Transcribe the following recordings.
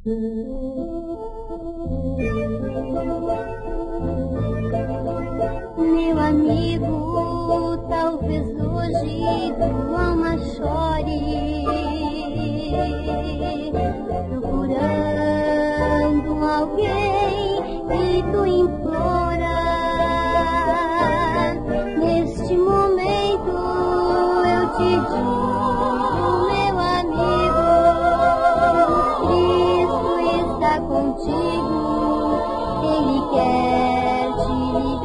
Meu amigo, talvez hoje tua alma chore, procurando alguém que tu implora. Neste momento eu te digo, meu amigo, Cristo está contigo, Ele quer te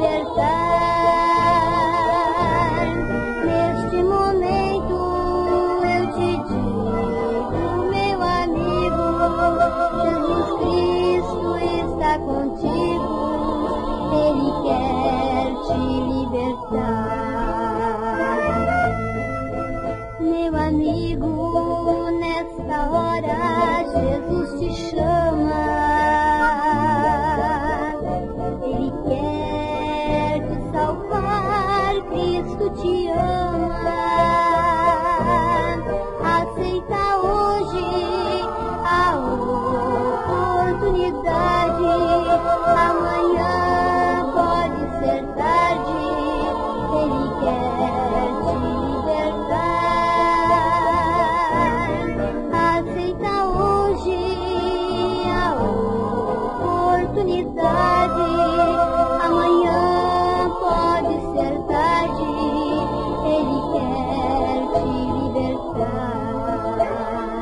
libertar. Neste momento eu te digo, meu amigo, Jesus Cristo está contigo, Ele quer te libertar. Meu amigo, nesta hora Jesus te chama. Ele quer te salvar, Cristo te ama. Aceita hoje a oportunidade. Amanhã pode ser tarde. Ele quer te libertar. Aceita hoje a oportunidade. Amanhã pode ser tarde. Ele quer te libertar.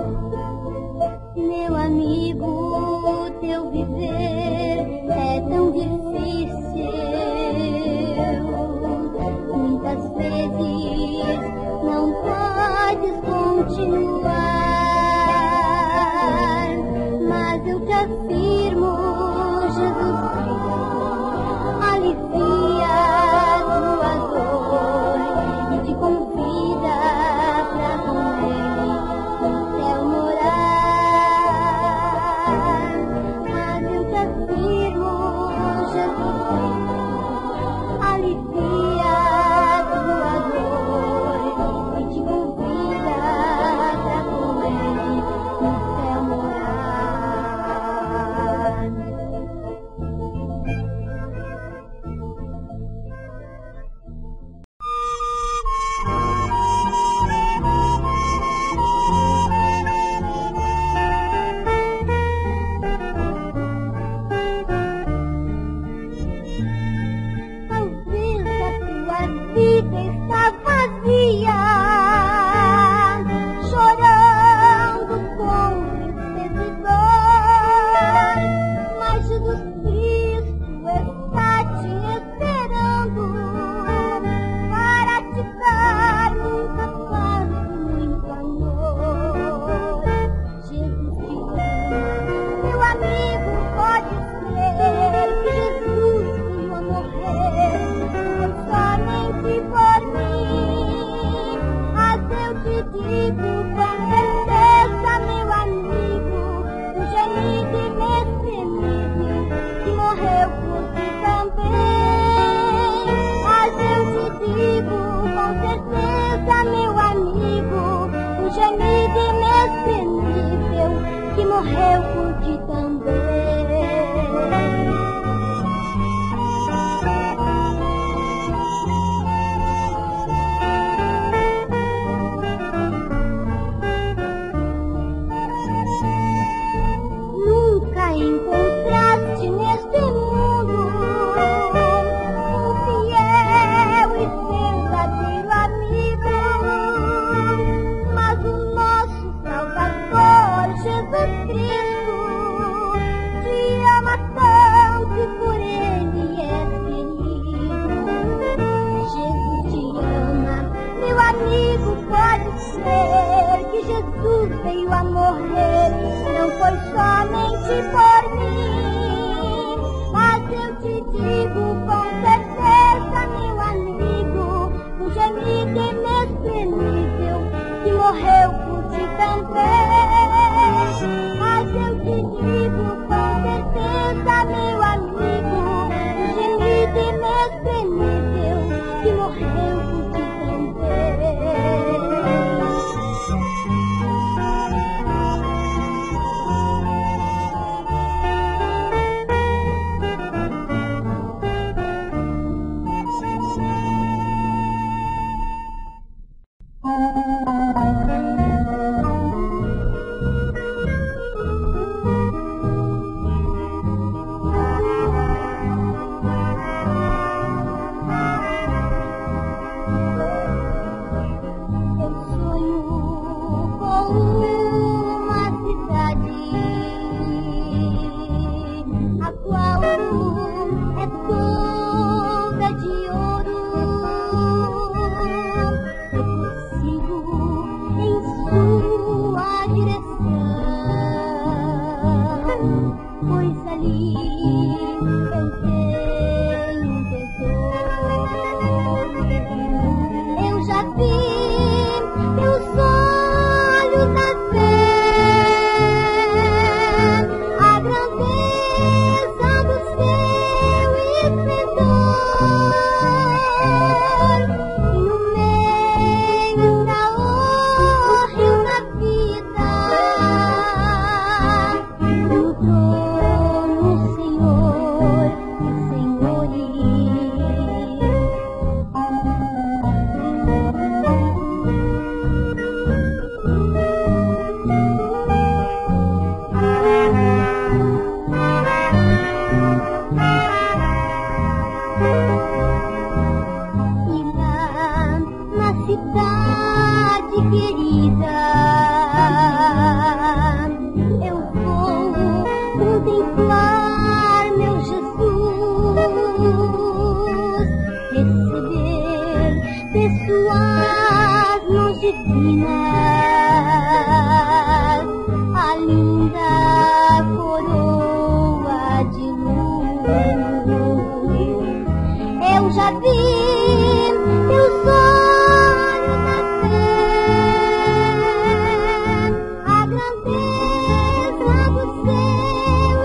Meu amigo, teu viver é tão difícil. Muitas vezes não podes continuar, mas eu te afirmo, Jesus Cristo alivia a tua dor e te convida pra com Ele no céu morar. Mas eu te afirmo, Jesus Cristo alivia a tua dor e te convida pra com Ele no céu morar. Talvez a tua vida está vazia, chorando com tristeza e dor, mas Jesus Cristo está te esperando para te dar muita paz e muito amor. Jesus te ama, meu amigo, pode ser que Jesus veio a morrer somente por mim. Mas eu te digo com certeza, meu amigo, um gemido inexprimível que morreu por ti também. Mas eu te digo com certeza, meu amigo, um gemido inexprimível que morreu por ti também. Nunca encontraste neste mundo um fiel e verdadeiro amigo, mas o nosso Salvador Jesus Cristo te ama tanto e por Ele és querido. Jesus te ama, meu amigo, pode ser que Jesus veio a morrer, não foi somente por mim. Mas eu te digo com certeza, meu amigo, um gemido inexprimível que morreu por ti também. Mas eu te digo com certeza, meu amigo, um gemido inexprimível que morreu por ti também. pois ali eu tenho um tesouro. Eu já vi teus olhos da fé, a grandeza do seu esplendor, e no meio da horrenda vida, no trono, Senhor, e lá na cidade querida eu vou contemplar meu Jesus, receber de suas mãos divinas a linda coroa de luz. Eu já vi teus olhos na fé, a grandeza do seu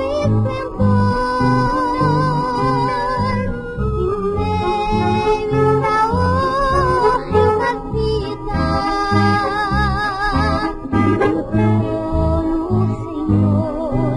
esplendor, e no meio da horrenda vida, no trono, Senhor,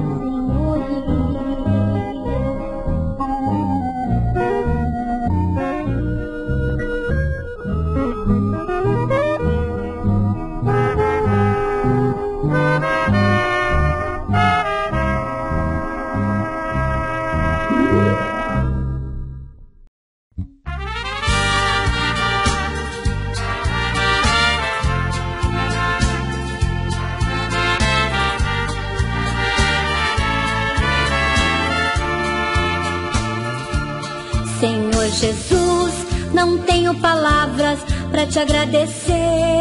Senhor Jesus, não tenho palavras para te agradecer.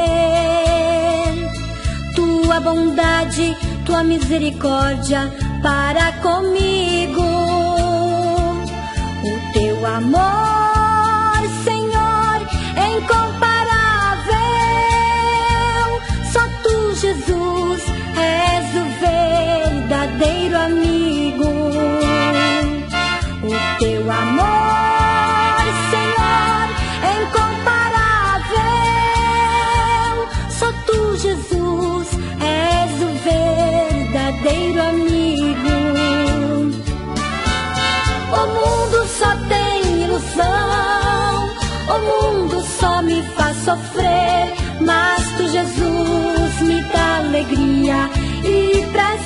Tua bondade, tua misericórdia para comigo. O teu amor, Senhor, é incomparável. Só tu, Jesus, és o verdadeiro amigo. O teu amor, amigo. O mundo só tem ilusão, o mundo só me faz sofrer, mas tu, Jesus, me dá alegria e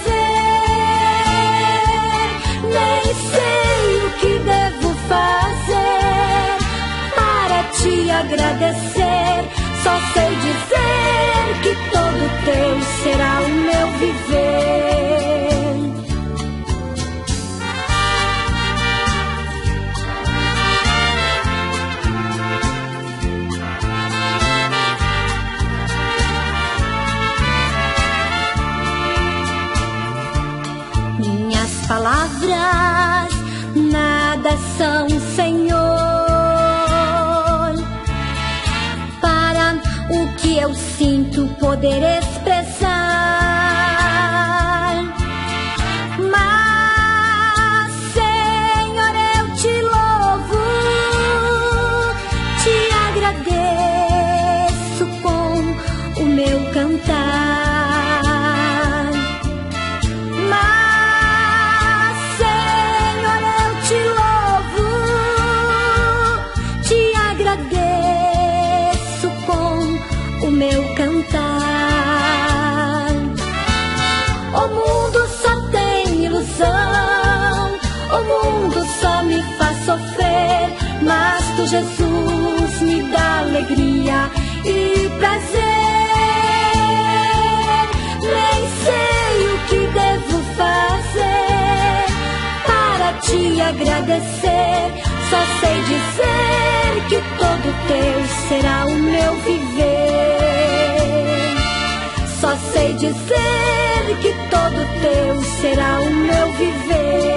prazer. Nem sei o que devo fazer para te agradecer, só sei dizer que todo teu será o meu viver. Minhas palavras nada são, Senhor, para o que eu sinto poder expressar. Mas, Senhor, eu te louvo, te agradeço com o meu cantar. Mas, Senhor, eu te louvo, te agradeço com o meu cantar. O mundo só tem ilusão, o mundo só me faz sofrer, mas tu, Jesus, me dá alegria e prazer. Nem sei o que devo fazer para te agradecer, só sei dizer que todo teu será o meu viver. Só sei dizer que todo teu Deus será o meu viver.